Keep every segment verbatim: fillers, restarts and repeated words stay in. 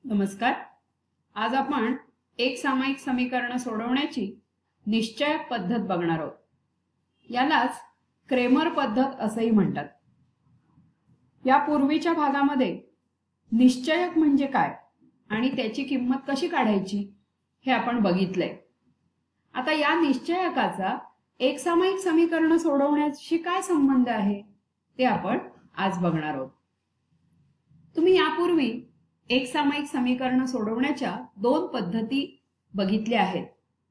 नमस्कार। आज आपण एक सामायिक समीकरण सोडवण्याची निश्चयक पद्धत बघणार आहोत। यालाच क्रेमर पद्धत असेही म्हणतात। या पूर्वीच्या भागामध्ये निश्चयक म्हणजे काय आणि त्याची किंमत कशी काढायची हे आपण बघितलंय। आता या निश्चयकाचा एक सामायिक समीकरण सोडवण्याशी काय संबंध आहे ते आपण आज बघणार आहोत। तुम्ही यापूर्वी एक सामायिक समीकरण सोडवण्याच्या दोन पद्धती बघितल्या आहेत।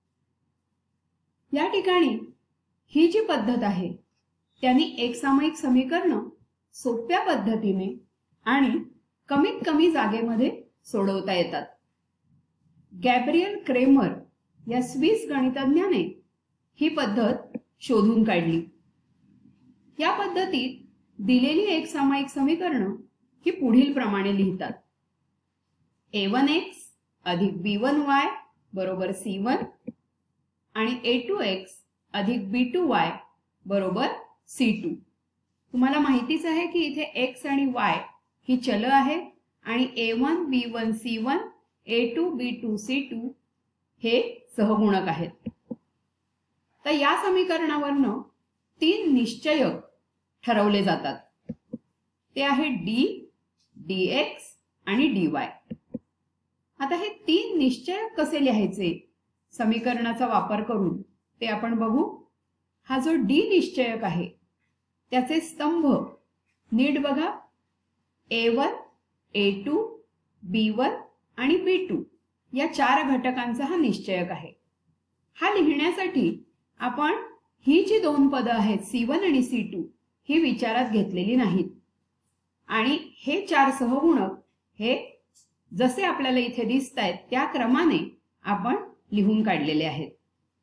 या ठिकाणी ही जी पद्धत आहे त्यांनी एक सामायिक समीकरण सोप्या पद्धतीने आणि कमीत कमी जागेमध्ये सोडवता येतात। गॅब्रियल क्रेमर या स्विस गणितज्ञाने ही पद्धत शोधून काढली। या पद्धतीत दिलेली एक सामायिक समीकरण ही पुढील प्रमाणे लिहितात। ए वन एक्स अधिक बी वन वाय बरोबर सी वन आणि ए टू एक्स अधिक बी टू वाय बरोबर सी टू। तुम्हाला माहितीच आहे की इथे एक्स आणि वाय ही चल आहेत आणि A one B one C one A two B two C two हे सहगुणक आहेत। तर या समीकरणावरून तीन निश्चयक ठरवले जातात। ते आहेत डी, डी एक्स आणि डी वाय। आता हे तीन निश्चयक कसे लिहायचे समीकरणाचा वापर करून ते आपण बघू। हा जो डी निश्चयक आहे त्याचे स्तंभ नीट बघा। A one, A two, B one आणि बी टू या चार घटकांचा हा निश्चयक आहे। हा लिहिण्यासाठी आपण ही जी दोन पदं आहेत सी वन आणि सी टू ही विचारात घेतलेली नाहीत आणि हे चार सहगुणक हे जसे आपल्याला इथे दिसतायत त्या क्रमाने आपण लिहून काढलेले आहेत।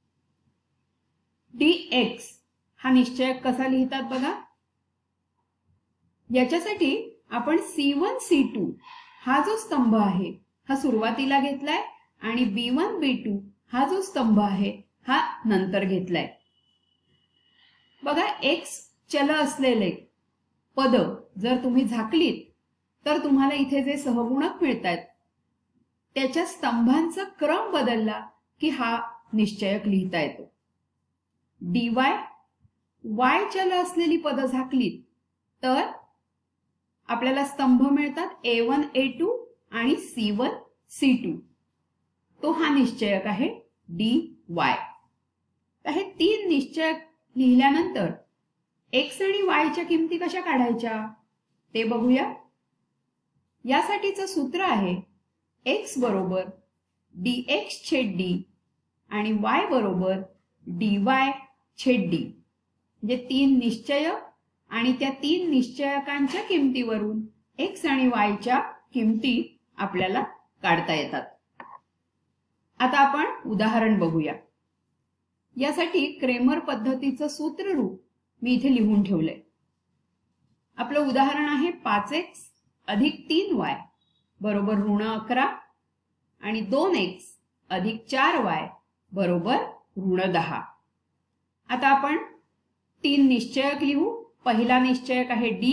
डी एक्स हा निश्चयक कसा लिहितात बघा। याच्यासाठी आपण सी वन सी टू हा जो स्तंभ आहे हा सुरुवातीला घेतलाय आणि बी वन बी टू हा जो स्तंभ आहे हा नंतर घेतलाय। बघा एक्स चल असलेले पद जर तुम्ही झाकलीत तर तुम्हाला इथे जे सहगुणक मिळतात त्याच्या स्तंभांचा क्रम बदलला की हा निश्चयक लिहिता येतो। डी वाय, वाय चल असलेली पद झाकलीत तर आपल्याला स्तंभ मिळतात ए वन ए टू आणि सी वन सी टू। तो हा निश्चयक आहे डी वाय। तर हे तीन निश्चयक लिहिल्यानंतर एक्स आणि वाय च्या किमती कशा काढायच्या ते बघूया। यासाठीचं सूत्र आहे एक्स बरोबर डी एक्स छेद डी आणि वाय बरोबर डी वाय छेद डी। म्हणजे तीन निश्चयक आणि त्या तीन निश्चयकांच्या किमतीवरून एक्स आणि वाय च्या किमती आपल्याला काढता येतात। आता आपण उदाहरण बघूया। यासाठी क्रेमर पद्धतीचं सूत्ररूप मी इथे लिहून ठेवलंय। आपलं उदाहरण आहे पाच एक्स अधिक तीन वाय बरोबर ऋण अकरा आणि दोन एक्स अधिक चार वाय बरोबर ऋण दहा। आता आपण तीन निश्चयक लिहू। पहिला निश्चयक आहे डी।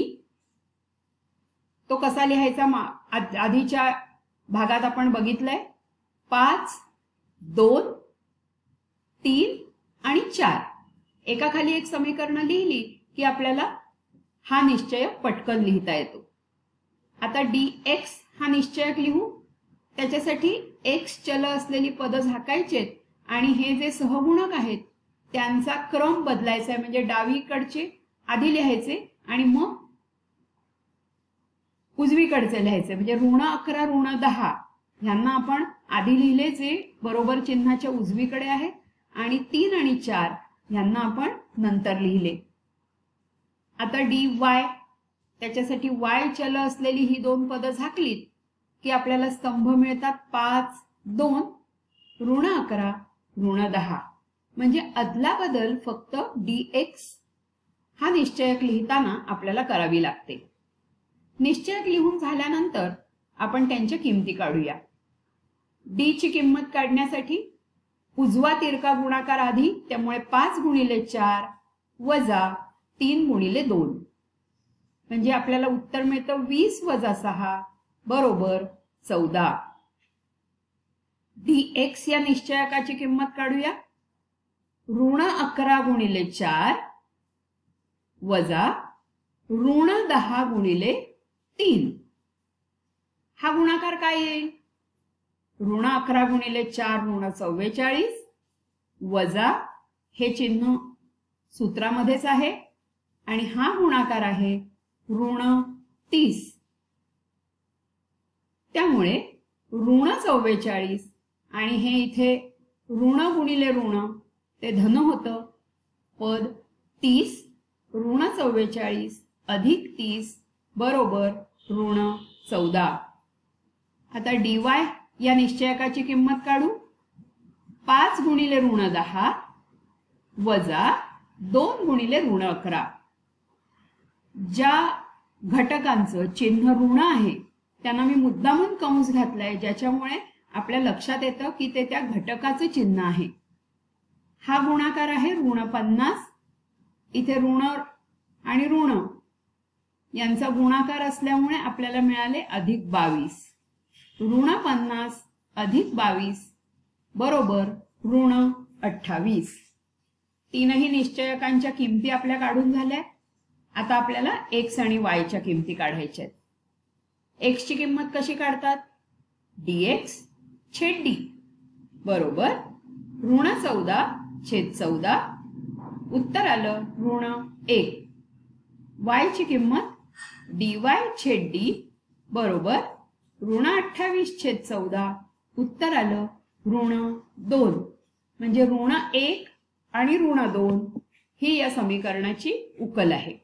तो कसा लिहायचा आधीच्या भागात आपण बघितलंय। पाच, दोन, तीन आणि चार एका खाली एक समीकरण लिहिली की आपल्याला हा निश्चयक पटकन लिहिता येतो। आता डी एक्स हा निश्चयक लिहू। त्याच्यासाठी एक्स चल असलेली पद झाकायचेत आणि हे जे सहगुणक आहेत त्यांचा क्रम बदलायचा आहे। म्हणजे डावीकडचे आधी लिहायचे आणि मग उजवीकडचे लिहायचे। म्हणजे ऋण अकरा ऋण दहा यांना आपण आधी लिहिले जे बरोबर चिन्हाच्या उजवीकडे आहेत आणि तीन आणि चार यांना आपण नंतर लिहिले। आता डी वाय त्याच्यासाठी वाय चल असलेली ही दोन पद झाकलीत की आपल्याला स्तंभ मिळतात पाच, दोन, ऋण अकरा ऋण दहा। म्हणजे अदला बदल फक्त डी एक्स हा निश्चयक लिहिताना आपल्याला करावी लागते। निश्चयक लिहून झाल्यानंतर आपण त्यांच्या किमती काढूया। डी ची किंमत काढण्यासाठी उजवा तिरका गुणाकार आधी, त्यामुळे पाच गुणिले चार वजा तीन गुणिले दोन म्हणजे आपल्याला उत्तर मिळतं वीस वजा सहा बरोबर चौदा. डी एक्स या निश्चयकाची किंमत काढूया. ऋण अकरा गुणिले चार वजा ऋण दहा गुणिले तीन. हा गुणाकार काय येईल? ऋण अकरा गुणिले चार ऋण चव्वेचाळीस वजा हे चिन्ह सूत्रामध्येच आहे आणि हा गुणाकार आहे ऋण तीस. त्यामुळे ऋण चव्वेचाळीस आणि हे इथे ऋण गुणिले ऋण ते धन होतं. पद तीस ऋण चव्वेचाळीस अधिक तीस बरोबर ऋण चौदा. आता डी वाय या निश्चयकाची किंमत काढू. पाच गुणिले ऋण दहा वजा दोन गुणिले ऋण अकरा. ज्या घटकांचं चिन्ह ऋण आहे त्यांना मी मुद्दामून कंस घातलाय, ज्याच्यामुळे आपल्या लक्षात येतं की ते त्या घटकाचं चिन्ह आहे. हा गुणाकार आहे ऋण पन्नास. इथे ऋण आणि ऋण यांचा गुणाकार असल्यामुळे आपल्याला मिळाले अधिक बावीस. ऋण पन्नास अधिक बावीस बरोबर ऋण अठ्ठावीस. तीनही निश्चयकांच्या किमती आपल्या काढून झाल्या. आता आपल्याला एक्स आणि वायच्या किमती काढायच्या आहेत. एक्स ची किंमत कशी काढतात? डीएक्स छेद डी बरोबर ऋण चौदा छेद चौदा. उत्तर आलं ऋण एक. वाय ची किंमत डी वाय छेद डी बरोबर ऋण अठ्ठावीस छेद चौदा. उत्तर आलं ऋण दोन. म्हणजे ऋण एक आणि ऋण दोन ही या समीकरणाची उकल आहे.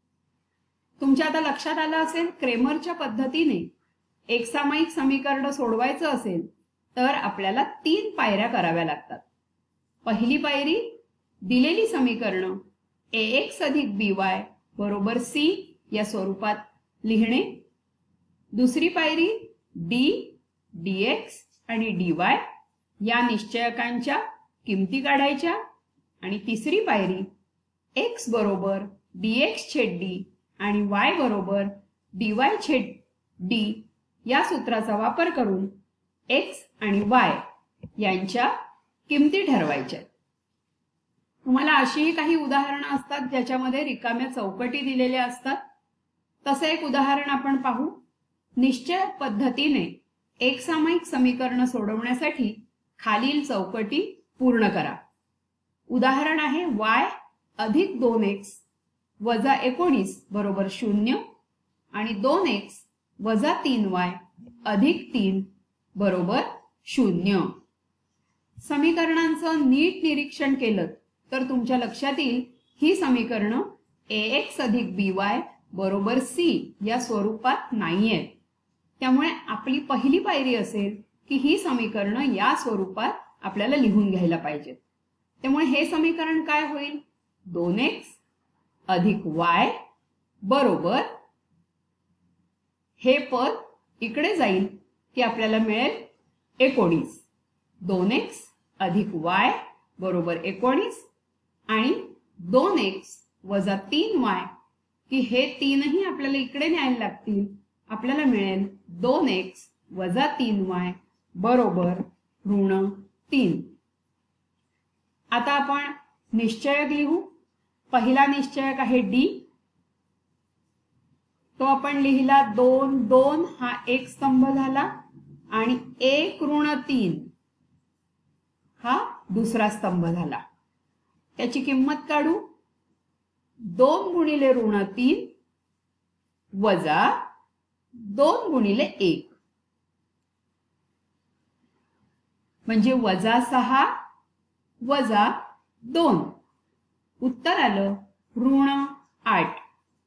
तुमच्या आता लक्षात आलं असेल, क्रेमरच्या पद्धतीने एक सामायिक समीकरण सोडवायचं असेल तर आपल्याला तीन पायऱ्या कराव्या लागतात. पहिली पायरी दिलेली समीकरण ए एक्स अधिक बी वाय बरोबर सी या स्वरूपात लिहिणे. दुसरी पायरी डी डी एक्स आणि डी वाय या निश्चयकांच्या किमती काढायच्या. आणि तिसरी पायरी एक्स बरोबर डी एक्स छेद डी आणि वाय बरोबर डी वाय छेद डी या सूत्राचा वापर करून एक्स आणि वाय यांच्या किमती ठरवायच्या. तुम्हाला अशीही काही उदाहरणं असतात ज्याच्यामध्ये रिकाम्या चौकटी दिलेल्या असतात. तसं एक उदाहरण आपण पाहू. निश्चय पद्धतीने एक सामायिक समीकरण सोडवण्यासाठी खालील चौकटी पूर्ण करा. उदाहरण आहे वाय अधिक दोन एक्स वजा एकोणीस बरोबर शून्य आणि दोन एक्स वजा तीन वाय अधिक तीन बरोबर शून्य. समीकरणांचं नीट निरीक्षण केलं तर तुमच्या लक्षात येईल ही समीकरणं ए एक्स अधिक बी वाय बरोबर सी या स्वरूपात नाहीयेत. त्यामुळे आपली पहिली पायरी असेल की ही समीकरणं या स्वरूपात आपल्याला लिहून घ्यायला पाहिजेत. त्यामुळे हे समीकरण काय होईल? दोन एक्स अधिक वाय बरोबर हे पद इकडे जाईल की आपल्याला मिळेल एकोणीस. दोन एक्स अधिक वाय बरोबर एकोणीस आणि दोन एक्स वजा तीन वाय की हे तीनही आपल्याला इकडे न्यायला लागतील. आपल्याला मिळेल दोन एक्स वजा तीन वाय बरोबर ऋण तीन. आता आपण निश्चयक लिहू. पहिला निश्चयक आहे डी. तो आपण लिहिला दोन. दोन हा एक स्तंभ झाला आणि एक ऋण तीन हा दुसरा स्तंभ झाला. त्याची किंमत काढू. दोन गुणिले ऋण तीन वजा दोन गुणिले एक म्हणजे वजा सहा वजा दोन. उत्तर आलं ऋण आठ.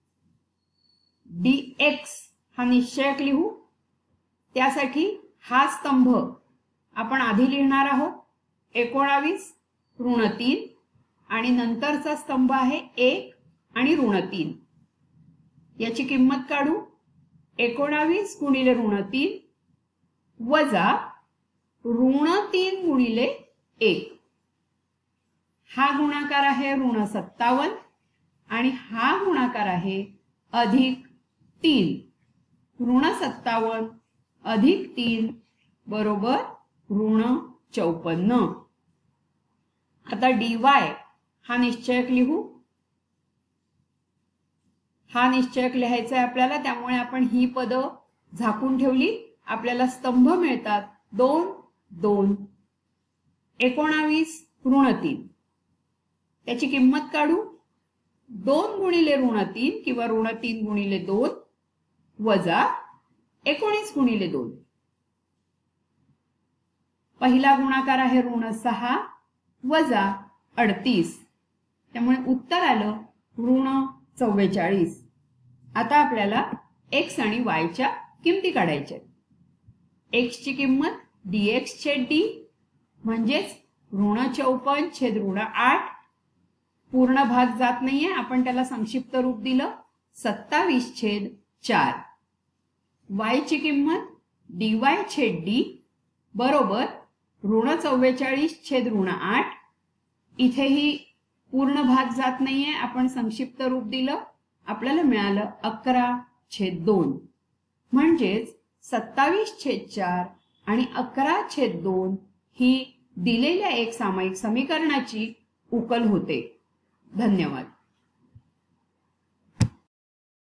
डी एक्स हा निश्चयक लिहू. त्यासाठी हा स्तंभ आपण आधी लिहिणार आहोत. एकोणावीस ऋण तीन आणि नंतरचा स्तंभ आहे एक आणि ऋण तीन. याची किंमत काढू. एकोणावीस गुणिले ऋण तीन वजा ऋण तीन गुणिले एक. हा गुणाकार आहे ऋण सत्तावन्न आणि हा गुणाकार आहे अधिक तीन. ऋण सत्तावन्न अधिक तीन बरोबर ऋण चौपन्न. आता डी वाय हा निश्चयक लिहू. हा निश्चयक लिहायचा आहे आपल्याला, त्यामुळे आपण ही पद झाकून ठेवली. आपल्याला स्तंभ मिळतात दोन दोन. एकोणावीस ऋण तीन. त्याची किंमत काढू. दोन गुणिले ऋण तीन किंवा ऋण तीन गुणिले दोन वजा एकोणीस गुणिले दोन. पहिला गुणाकार आहे ऋण सहा वजा अडतीस, त्यामुळे उत्तर आलं ऋण चव्वेचाळीस. आता आपल्याला एक्स आणि वायच्या किमती काढायच्या. एक्स ची किंमत डीएक्स छेद डी म्हणजेच ऋण चौपन्न छेद ऋण आठ. पूर्ण भाग जात नाहीये, आपण त्याला संक्षिप्त रूप दिलं सत्तावीस छेद चार. वाय ची किंमत डी वाय छेद डी बरोबर ऋण चव्वेचाळीस छेद ऋण आठ. इथेही पूर्ण भाग जात नाहीये, आपण संक्षिप्त रूप दिलं. आपल्याला मिळालं अकरा छेद दोन. म्हणजेच सत्तावीस छेद चार आणि अकरा छेद दोन ही दिलेल्या एक सामायिक समीकरणाची उकल होते. धन्यवाद.